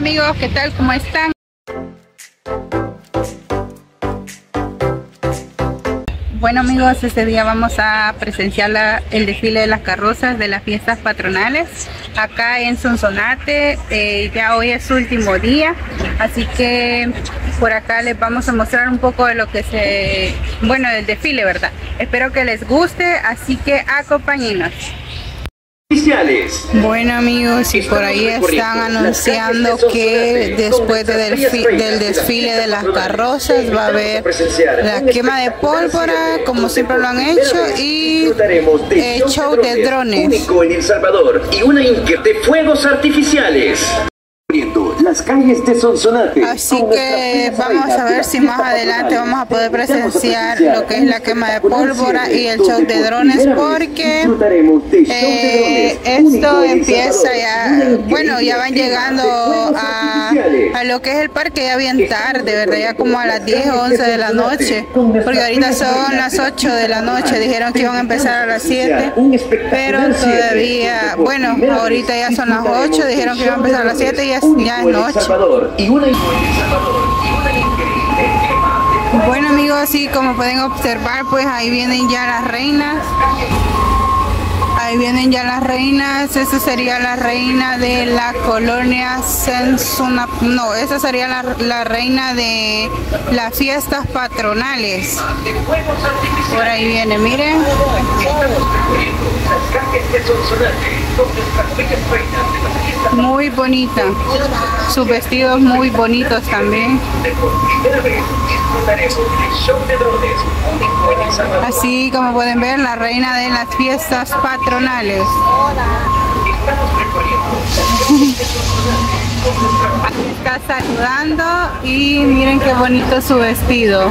amigos, ¿qué tal? ¿Cómo están? Bueno amigos, este día vamos a presenciar el desfile de las carrozas de las fiestas patronales acá en Sonsonate. Ya hoy es su último día, así que por acá les vamos a mostrar un poco de lo que del desfile, ¿verdad? Espero que les guste, así que acompáñenos. Bueno amigos, y por ahí están anunciando que después del desfile de las carrozas va a haber la quema de pólvora, como siempre lo han hecho, y show de drones. Único en El Salvador y una de fuegos artificiales. Las calles de Sonsonate. Así que vamos a ver si más adelante vamos a poder presenciar lo que es la quema de pólvora y el show de drones, porque esto empieza ya, bueno, ya van llegando a lo que es el parque ya bien tarde, ¿verdad? Ya como a las 10 o 11 de la noche, porque ahorita son las 8 de la noche, dijeron que iban a empezar a las 7, pero todavía, bueno, ahorita ya son las 8, dijeron que iban a empezar a las 7 y ya es noche. Bueno amigos, así como pueden observar, pues ahí vienen ya las reinas. Ahí vienen ya las reinas. Esa sería la reina de la colonia Sensuna. No, esa sería la reina de las fiestas patronales. Por ahí viene, miren. Muy bonita. Sus vestidos muy bonitos también. Así como pueden ver, la reina de las fiestas patronales. Aquí está saludando y miren qué bonito su vestido.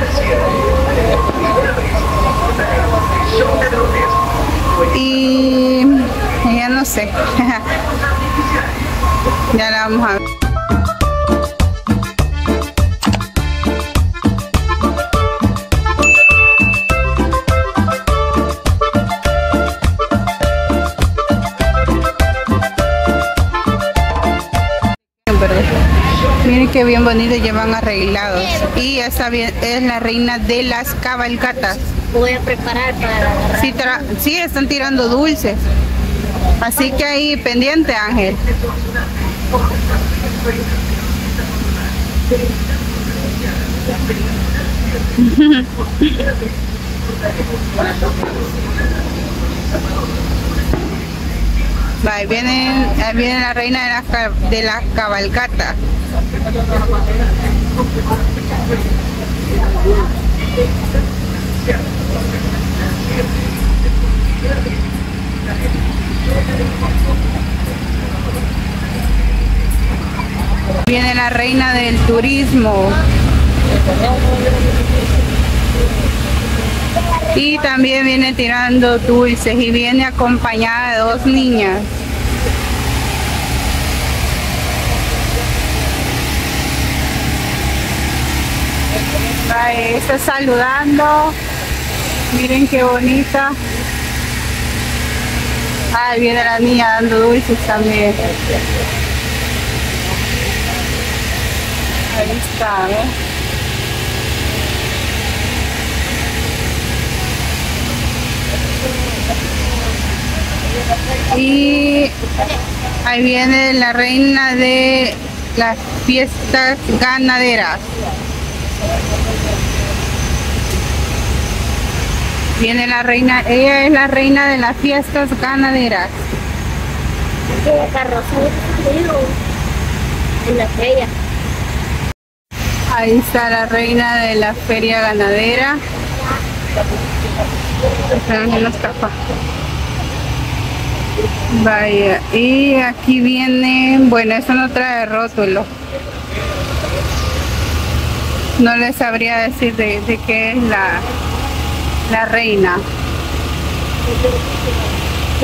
Y ya no sé. Ya la vamos a ver. Miren qué bien bonito, llevan arreglados. Y esa es la reina de las cabalgatas. Voy a preparar para... Sí, están tirando dulces. Así que ahí pendiente, Ángel. Ahí viene la reina de las cabalgatas. Viene la reina del turismo. Y también viene tirando dulces y viene acompañada de dos niñas. Ahí está saludando. Miren qué bonita. Ahí viene la niña dando dulces también. Ahí está, ¿eh? Y ahí viene la reina de las fiestas ganaderas. Viene la reina, ella es la reina de las fiestas ganaderas. En la feria. Ahí está la reina de la feria ganadera. Vaya, y aquí viene, bueno, eso no trae rótulo. No les sabría decir de qué es la reina. Sí.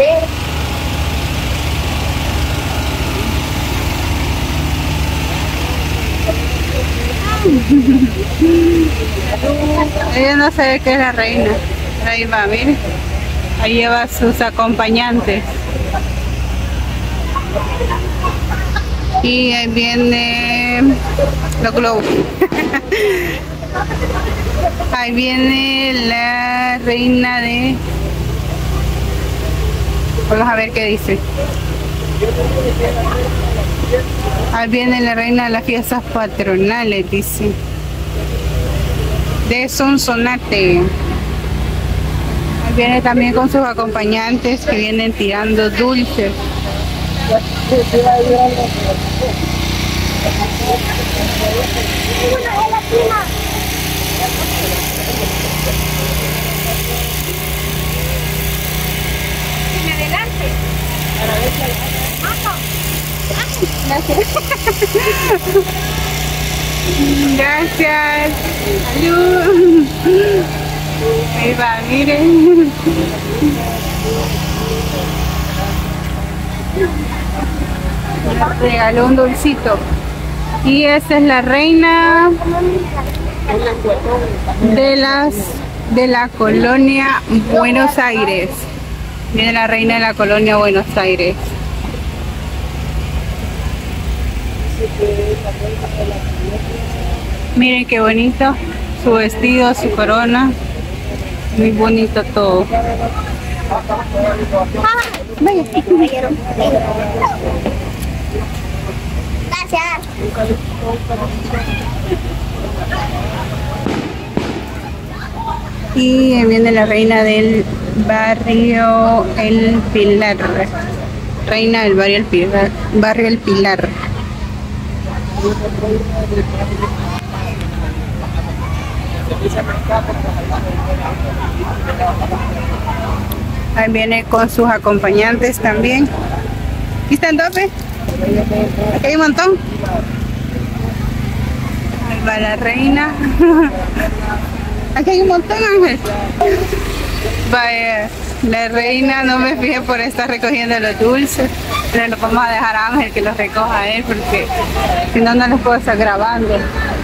Ella no sabe qué es la reina. Ahí va, miren. Ahí lleva sus acompañantes. Y ahí viene los globos. Ahí viene la reina de... Vamos a ver qué dice. Ahí viene la reina de las fiestas patronales, dice. De Sonsonate. Ahí viene también con sus acompañantes que vienen tirando dulces. Gracias. Salud. Ahí va, miren. Me regaló un dulcito. Y esta es la reina de la colonia Buenos Aires. Viene la reina de la colonia Buenos Aires. Miren qué bonito su vestido, su corona, muy bonito todo. Vaya, gracias. Y viene la reina del barrio El Pilar. Reina del barrio El Pilar. Barrio El Pilar. Ahí viene con sus acompañantes también. ¿Aquí están 12? Aquí hay un montón. Ahí va la reina. Aquí hay un montón, Ángel. Vaya, la reina, no me fijé por estar recogiendo los dulces. Pero lo vamos a dejar a Ángel que los recoja a él, porque si no, no les puedo estar grabando.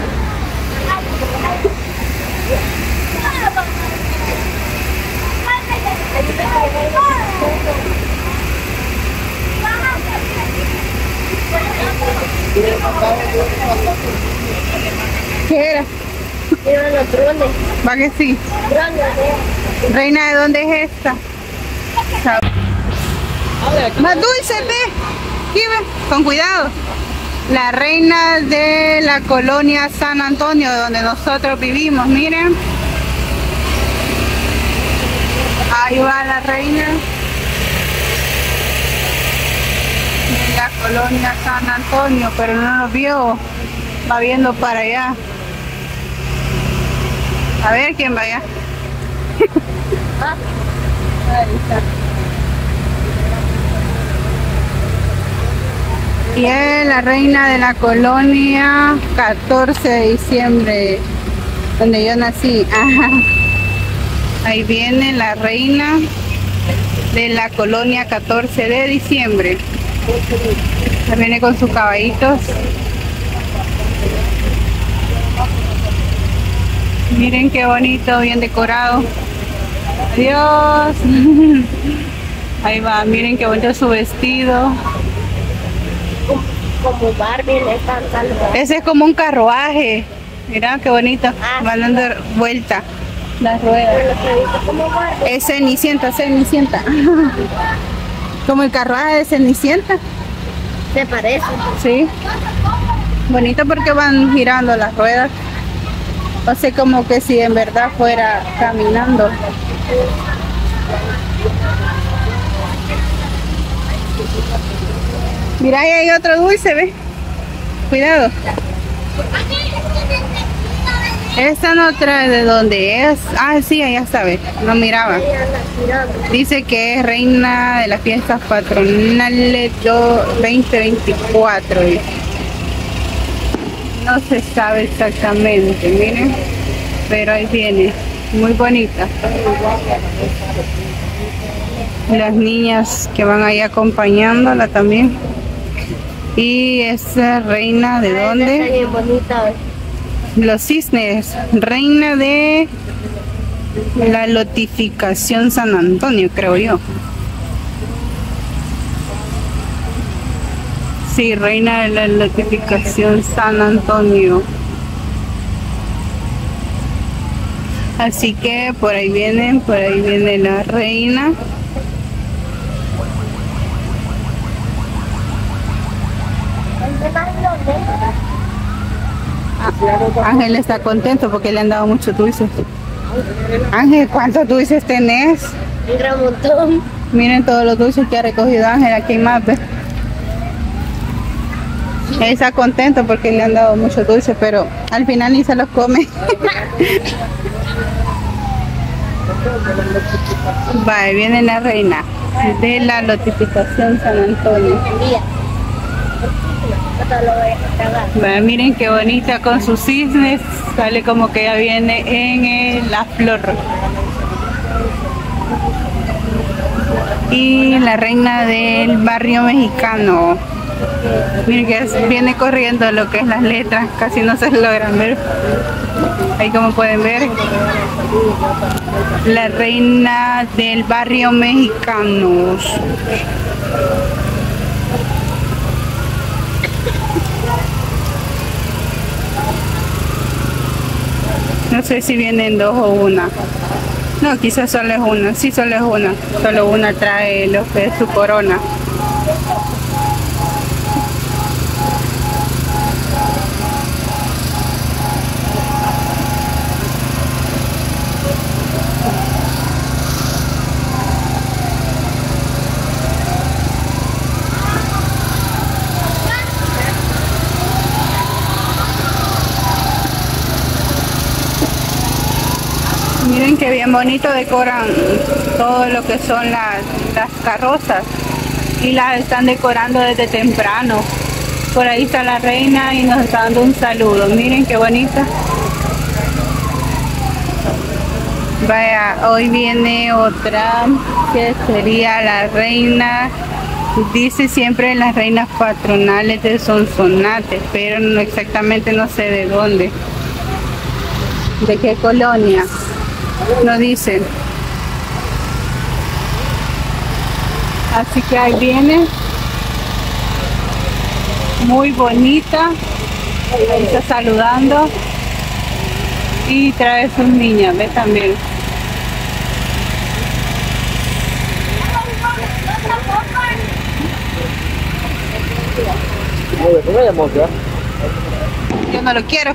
¿Qué era? Eran los drones. ¿Va que sí? Drones. Reina, ¿de dónde es esta? Más dulce, ve. Aquí ve, con cuidado. La reina de la colonia San Antonio, donde nosotros vivimos, miren. Ahí va la reina de la colonia San Antonio, pero no nos vio. Va viendo para allá. A ver quién va allá. Ahí está. Y es la reina de la colonia 14 de diciembre, donde yo nací. Ajá. Ahí viene la reina de la colonia 14 de diciembre. Ahí viene con sus caballitos. Miren qué bonito, bien decorado. Adiós. Ahí va, miren qué bonito su vestido. Como Barbie le están salvando. Ese es como un carruaje. Mira qué bonito. Van dando vuelta las ruedas. Como Barbie. Es Cenicienta, Cenicienta. Como el carruaje de Cenicienta. Se parece. Sí. Bonito porque van girando las ruedas. O sea, como que si en verdad fuera caminando. Mira, ahí hay otro dulce, ¿ves? Cuidado. Esta no trae de dónde es. Ah, sí, allá está, ¿ves? No miraba. Dice que es reina de las fiestas patronales 2024. No se sabe exactamente, miren. Pero ahí viene. Muy bonita. Las niñas que van ahí acompañándola también. Y esa reina, ¿de dónde? Está bien bonita. Los Cisnes, reina de la lotificación San Antonio, creo yo. Sí, reina de la notificación San Antonio. Así que por ahí viene la reina. Ángel está contento porque le han dado muchos dulces. Ángel, ¿cuántos dulces tenés? Un gran montón. Miren todos los dulces que ha recogido Ángel. Aquí hay más, ¿ves? Él está contento porque le han dado muchos dulces, pero al final ni se los come. Vale, viene la reina de la notificación San Antonio. Vale, miren qué bonita con sus cisnes. Sale como que ya viene en la flor. Y la reina del barrio mexicano. Miren que viene corriendo lo que es las letras, casi no se logran ver. Ahí como pueden ver, la reina del barrio mexicano. No sé si vienen dos o una. No, quizás solo es una. Sí, solo es una. Solo una trae lo que es su corona. Miren que bien bonito decoran todo lo que son las carrozas y las están decorando desde temprano. Por ahí está la reina y nos está dando un saludo. Miren qué bonita. Vaya, hoy viene otra que sería la reina. Dice siempre las reinas patronales de Sonsonate, pero no exactamente, no sé de dónde. ¿De qué colonia? No dicen. Así que ahí viene. Muy bonita. Ahí está saludando. Y trae sus niñas, ve también. Yo no lo quiero.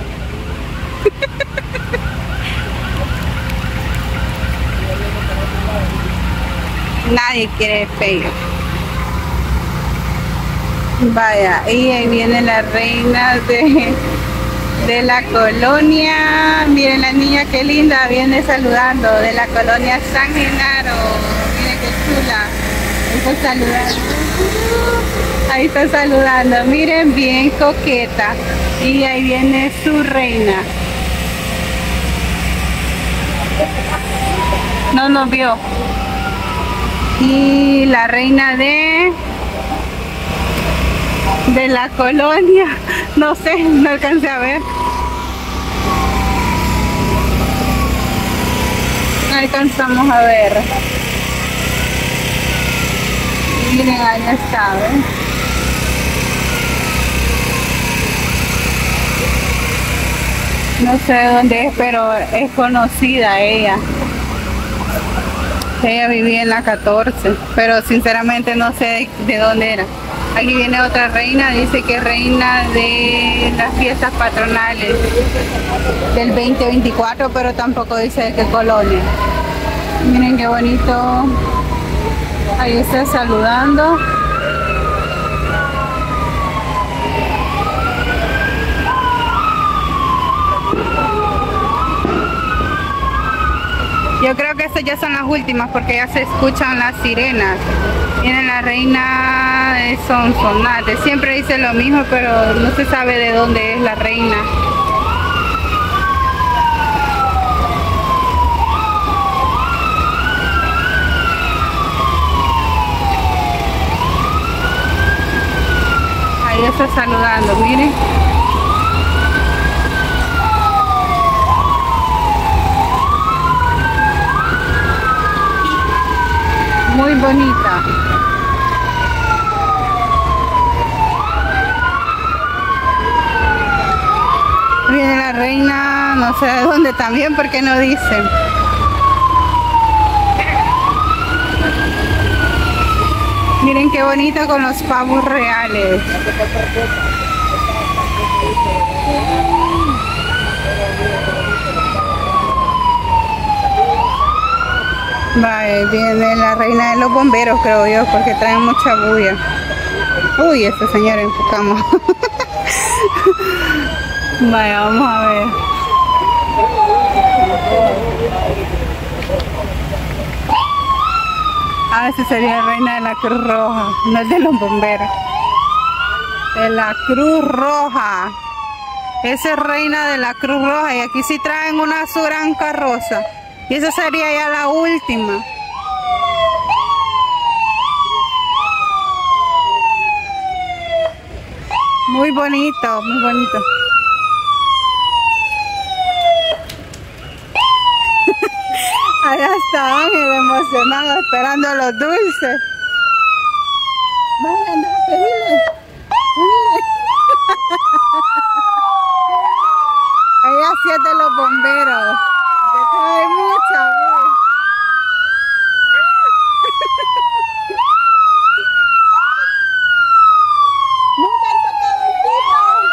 Nadie quiere feo. Vaya, y ahí viene la reina de la colonia. Miren la niña qué linda, viene saludando de la colonia San Genaro. Miren qué chula. Está saludando. Ahí está saludando. Miren, bien coqueta. Y ahí viene su reina. No nos vio. Y la reina de la colonia, no sé, no alcancé a ver. No alcanzamos a ver. Miren, ahí está, ¿ven? No sé dónde es, pero es conocida ella. Ella vivía en la 14, pero sinceramente no sé de dónde era. Aquí viene otra reina, dice que es reina de las fiestas patronales del 2024, pero tampoco dice de qué colonia. Miren qué bonito. Ahí está saludando. Yo creo que estas ya son las últimas porque ya se escuchan las sirenas. Viene la reina de Sonsonate. Siempre dice lo mismo, pero no se sabe de dónde es la reina. Ahí está saludando, miren. Muy bonita. reina no sé de dónde también, porque no dicen. Miren qué bonito con los pavos reales. Vale, viene la reina de los bomberos, creo yo, porque traen mucha bulla. Uy, este señor enfocamos. Vaya, vamos a ver. Ah, esa sería la reina de la Cruz Roja, no es de los bomberos. De la Cruz Roja. Esa es reina de la Cruz Roja y aquí sí traen una su gran carroza. Y esa sería ya la última. Muy bonito, muy bonito. Allá está Ángel emocionado esperando los dulces. Vaya, anda, pedile. Ella sí es de los bomberos. Hay mucha bulla. Nunca han tocado el pito.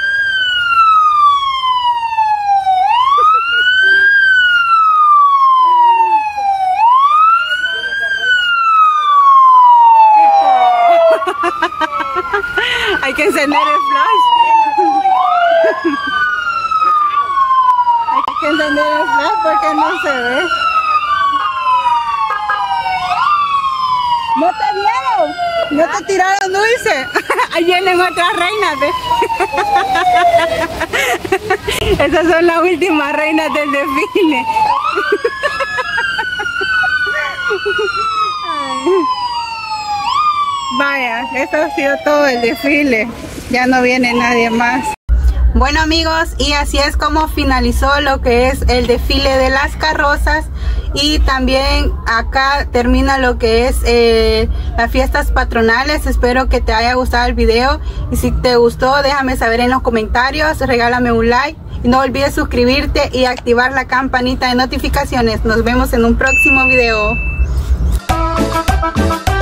Hay que encender el flash. Hay que encender el flash porque no se ve. ¿No te vieron? ¿No te tiraron dulce? Ahí vienen otras reinas, ¿ves? Esas son las últimas reinas del desfile. Vaya, eso ha sido todo el desfile. Ya no viene nadie más. Bueno amigos, y así es como finalizó lo que es el desfile de las carrozas. Y también acá termina lo que es las fiestas patronales. Espero que te haya gustado el video. Y si te gustó, déjame saber en los comentarios. Regálame un like. Y no olvides suscribirte y activar la campanita de notificaciones. Nos vemos en un próximo video.